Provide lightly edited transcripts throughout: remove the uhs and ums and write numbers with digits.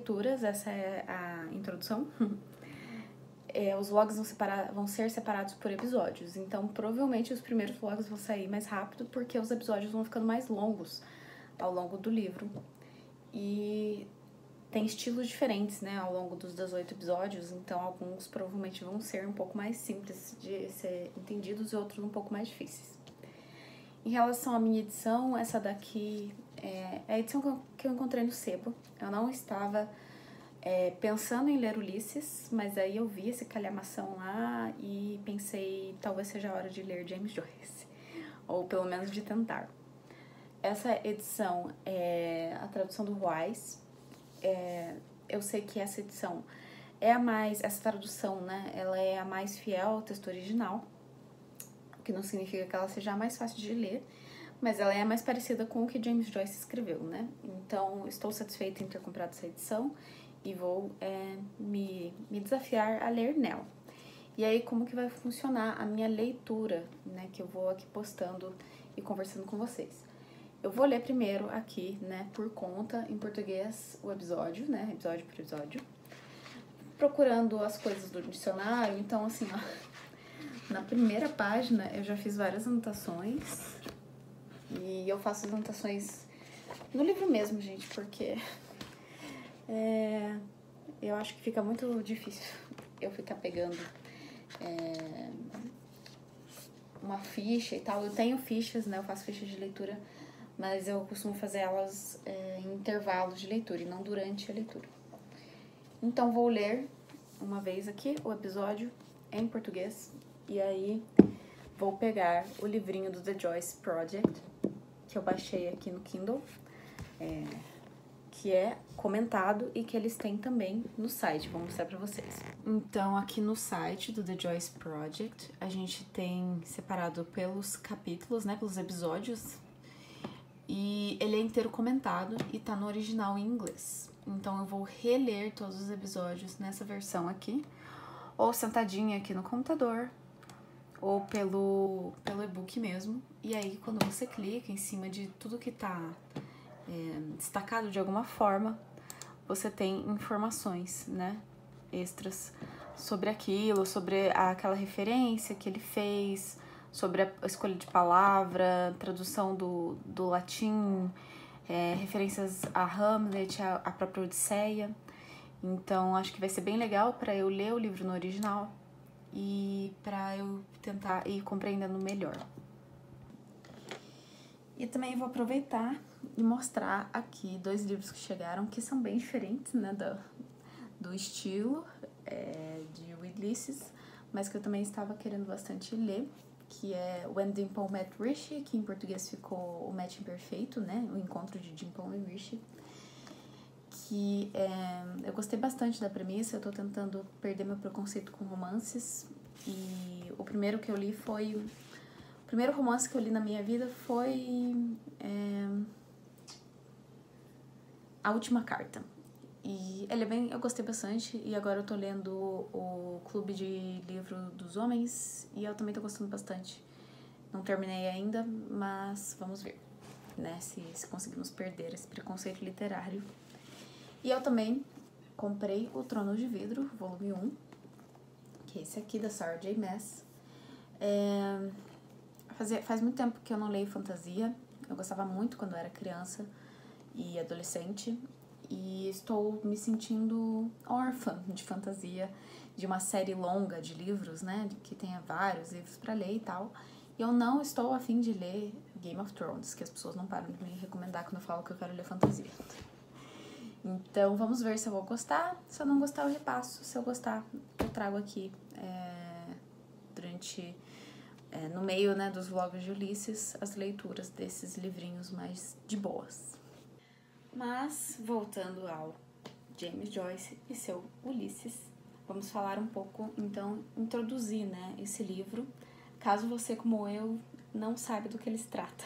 leituras, essa é a introdução. Os vlogs vão ser separados por episódios, então provavelmente os primeiros vlogs vão sair mais rápido porque os episódios vão ficando mais longos ao longo do livro. E tem estilos diferentes, né, ao longo dos 18 episódios, então alguns provavelmente vão ser um pouco mais simples de ser entendidos e outros um pouco mais difíceis. Em relação à minha edição, essa daqui é a edição que eu encontrei no sebo. Eu não estava pensando em ler Ulisses, mas aí eu vi esse calhamação lá e pensei, talvez seja a hora de ler James Joyce, ou pelo menos de tentar. Essa edição é a tradução do Ruais. Eu sei que essa edição essa tradução, né, ela é a mais fiel ao texto original, o que não significa que ela seja a mais fácil de ler, mas ela é a mais parecida com o que James Joyce escreveu, né? Então, estou satisfeita em ter comprado essa edição e vou me desafiar a ler nela. E aí, como que vai funcionar a minha leitura, né, que eu vou aqui postando e conversando com vocês. Eu vou ler primeiro aqui, né, por conta, em português, o episódio, né, episódio por episódio, procurando as coisas do dicionário. Então, assim, ó, na primeira página eu já fiz várias anotações e eu faço as anotações no livro mesmo, gente, porque eu acho que fica muito difícil eu ficar pegando uma ficha e tal. Eu tenho fichas, né, eu faço fichas de leitura, mas eu costumo fazer elas em intervalos de leitura e não durante a leitura. Então, vou ler uma vez aqui o episódio em português e aí vou pegar o livrinho do The Joyce Project, que eu baixei aqui no Kindle, que é comentado e que eles têm também no site. Vou mostrar pra vocês. Então, aqui no site do The Joyce Project, a gente tem separado pelos capítulos, né, pelos episódios, e ele é inteiro comentado e tá no original em inglês. Então, eu vou reler todos os episódios nessa versão aqui, ou sentadinha aqui no computador, ou pelo e-book mesmo. E aí, quando você clica em cima de tudo que tá destacado de alguma forma, você tem informações, né, extras sobre aquilo, sobre aquela referência que ele fez, sobre a escolha de palavra, tradução do latim, referências a Hamlet, a própria Odisseia. Então, acho que vai ser bem legal para eu ler o livro no original e para eu tentar ir compreendendo melhor. E também vou aproveitar e mostrar aqui 2 livros que chegaram, que são bem diferentes, né, do estilo de Ulisses, mas que eu também estava querendo bastante ler, que é When Dimple Met Rishi, que em português ficou O Match Imperfeito, né, o encontro de Dimple e Rishi, que eu gostei bastante da premissa. Eu tô tentando perder meu preconceito com romances, e o primeiro que eu li foi... O primeiro romance que eu li na minha vida foi A Última Carta. E ele eu gostei bastante, e agora eu tô lendo o Clube de Livro dos Homens, e eu também tô gostando bastante. Não terminei ainda, mas vamos ver, né, se conseguimos perder esse preconceito literário. E eu também comprei O Trono de Vidro, volume 1, que é esse aqui, da Sarah J. Maas. Faz muito tempo que eu não leio fantasia. Eu gostava muito quando eu era criança e adolescente, e estou me sentindo órfã de fantasia, de uma série longa de livros, né, que tenha vários livros para ler e tal. E eu não estou a fim de ler Game of Thrones, que as pessoas não param de me recomendar quando eu falo que eu quero ler fantasia. Então, vamos ver se eu vou gostar. Se eu não gostar, eu repasso. Se eu gostar, eu trago aqui no meio, né, dos vlogs de Ulisses, as leituras desses livrinhos mais de boas. Mas, voltando ao James Joyce e seu Ulisses, vamos falar um pouco, então, introduzir, né, esse livro, caso você, como eu, não saiba do que ele se trata.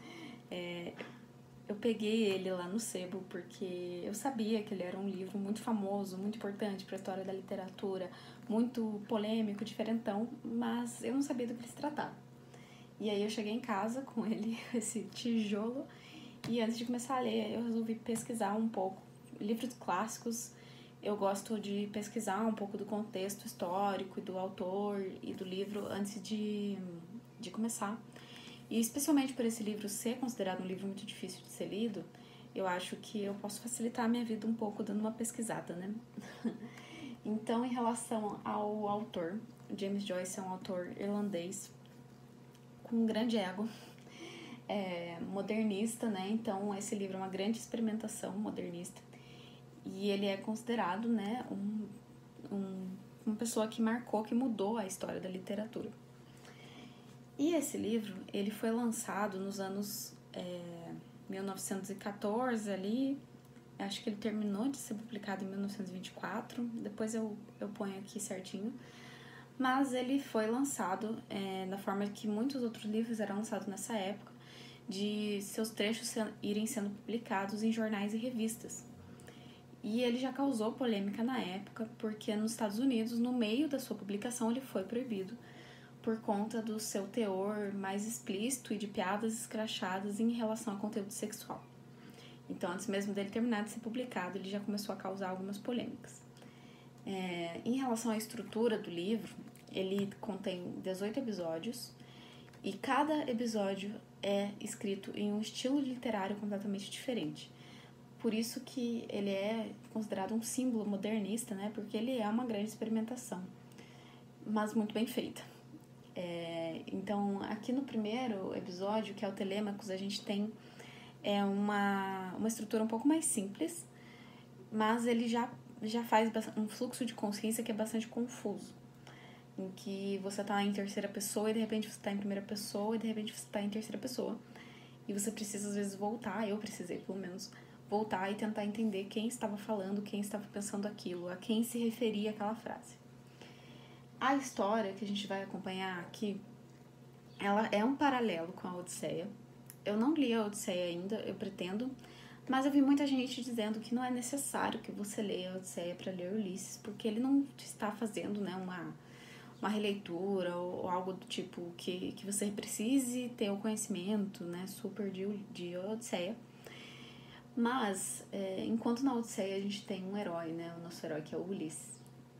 Eu peguei ele lá no sebo porque eu sabia que ele era um livro muito famoso, muito importante para a história da literatura, muito polêmico, diferentão, mas eu não sabia do que ele se tratava. E aí eu cheguei em casa com ele, esse tijolo, e antes de começar a ler, eu resolvi pesquisar um pouco livros clássicos, eu gosto de pesquisar um pouco do contexto histórico e do autor e do livro antes de começar. E especialmente por esse livro ser considerado um livro muito difícil de ser lido, eu acho que eu posso facilitar a minha vida um pouco dando uma pesquisada, né? Então, em relação ao autor, James Joyce é um autor irlandês com um grande ego, modernista, né? Então, esse livro é uma grande experimentação modernista. E ele é considerado, né, uma pessoa que marcou, que mudou a história da literatura. E esse livro, ele foi lançado nos anos 1914 ali, acho que ele terminou de ser publicado em 1924, depois eu ponho aqui certinho, mas ele foi lançado da forma que muitos outros livros eram lançados nessa época, de seus trechos irem sendo publicados em jornais e revistas. E ele já causou polêmica na época, porque nos Estados Unidos, no meio da sua publicação, ele foi proibido por conta do seu teor mais explícito e de piadas escrachadas em relação a conteúdo sexual. Então, antes mesmo dele terminar de ser publicado, ele já começou a causar algumas polêmicas. Em relação à estrutura do livro, ele contém 18 episódios e cada episódio é escrito em um estilo literário completamente diferente. Por isso que ele é considerado um símbolo modernista, né? Porque ele é uma grande experimentação, mas muito bem feita. Então, aqui no primeiro episódio, que é o Telêmacos, a gente tem uma estrutura um pouco mais simples, mas ele já faz um fluxo de consciência que é bastante confuso, em que você está em terceira pessoa e de repente você está em primeira pessoa e de repente você está em terceira pessoa. E você precisa às vezes voltar, eu precisei pelo menos, voltar e tentar entender quem estava falando, quem estava pensando aquilo, a quem se referia aquela frase. A história que a gente vai acompanhar aqui, ela é um paralelo com a Odisseia. Eu não li a Odisseia ainda, eu pretendo, mas eu vi muita gente dizendo que não é necessário que você leia a Odisseia para ler Ulisses, porque ele não está fazendo, né, uma releitura ou algo do tipo que você precise ter o conhecimento, né, super de Odisseia. Mas, enquanto na Odisseia a gente tem um herói, né, o nosso herói que é o Ulisses,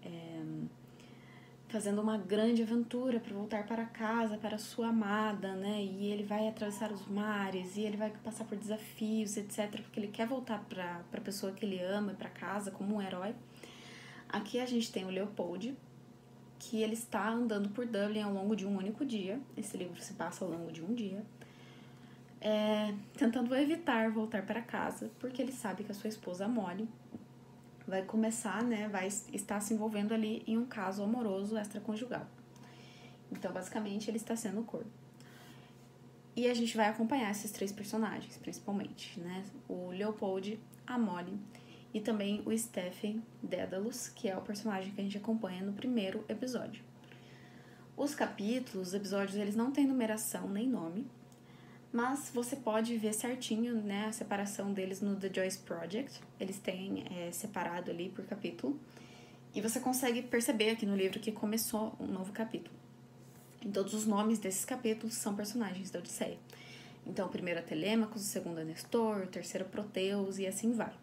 fazendo uma grande aventura para voltar para casa, para sua amada, né? E ele vai atravessar os mares, e ele vai passar por desafios, etc. Porque ele quer voltar para a pessoa que ele ama e para casa como um herói. Aqui a gente tem o Leopold, que ele está andando por Dublin ao longo de um único dia. Esse livro se passa ao longo de um dia. Tentando evitar voltar para casa, porque ele sabe que a sua esposa Molly vai começar, né, vai estar se envolvendo ali em um caso amoroso extraconjugal. Então, basicamente, ele está sendo corno. E a gente vai acompanhar esses três personagens, principalmente, né? O Leopold, a Molly e também o Stephen Dédalus, que é o personagem que a gente acompanha no primeiro episódio. Os capítulos, os episódios, eles não têm numeração nem nome, mas você pode ver certinho, né, a separação deles no The Joyce Project. Eles têm separado ali por capítulo. E você consegue perceber aqui no livro que começou um novo capítulo. E todos os nomes desses capítulos são personagens da Odisseia. Então, o primeiro é Telêmacos, o segundo é Nestor, o terceiro é Proteus e assim vai.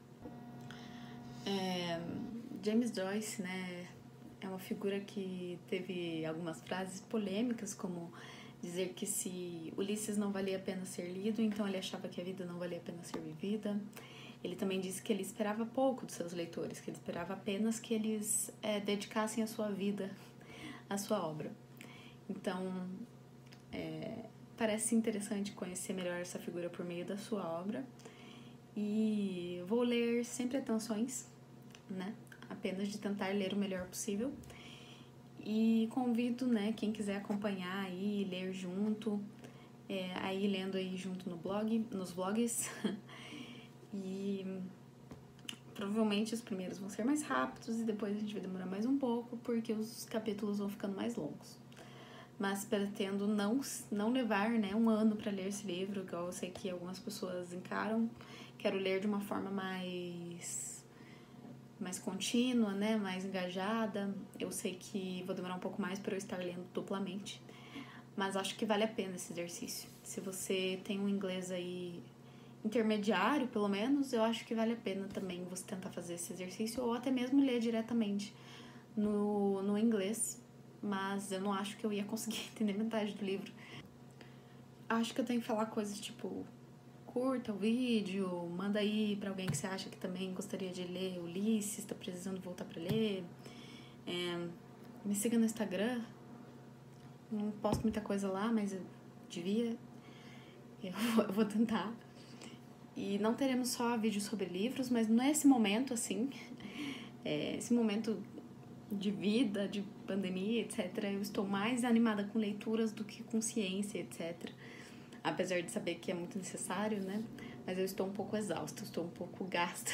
James Joyce, né, é uma figura que teve algumas frases polêmicas, como dizer que se Ulisses não valia a pena ser lido, então ele achava que a vida não valia a pena ser vivida. Ele também disse que ele esperava pouco dos seus leitores, que ele esperava apenas que eles dedicassem a sua vida à sua obra. Então, parece interessante conhecer melhor essa figura por meio da sua obra. E vou ler sem pretensões, né? Apenas de tentar ler o melhor possível. E convido, né, quem quiser acompanhar aí, ler junto, aí lendo aí junto nos blogs. E provavelmente os primeiros vão ser mais rápidos e depois a gente vai demorar mais um pouco, porque os capítulos vão ficando mais longos. Mas pretendo não levar, né, um ano para ler esse livro, igual eu sei que algumas pessoas encaram. Quero ler de uma forma mais contínua, né, mais engajada. Eu sei que vou demorar um pouco mais para eu estar lendo duplamente, mas acho que vale a pena esse exercício. Se você tem um inglês aí intermediário, pelo menos, eu acho que vale a pena também você tentar fazer esse exercício ou até mesmo ler diretamente no inglês, mas eu não acho que eu ia conseguir entender metade do livro. Acho que eu tenho que falar coisas tipo, curta o vídeo, manda aí pra alguém que você acha que também gostaria de ler Ulisses, tá precisando voltar pra ler. Me siga no Instagram, não posto muita coisa lá, mas eu devia. Eu vou tentar. E não teremos só vídeos sobre livros, mas nesse momento, assim, esse momento de vida, de pandemia, etc., eu estou mais animada com leituras do que com ciência, etc. Apesar de saber que é muito necessário, né? Mas eu estou um pouco exausta, estou um pouco gasta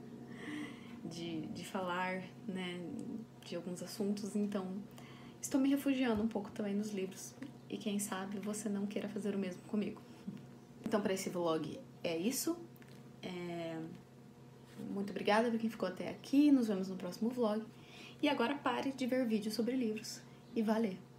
de falar, né, de alguns assuntos, então estou me refugiando um pouco também nos livros. E quem sabe você não queira fazer o mesmo comigo. Então, para esse vlog é isso. Muito obrigada por quem ficou até aqui. Nos vemos no próximo vlog. E agora pare de ver vídeos sobre livros. E valeu!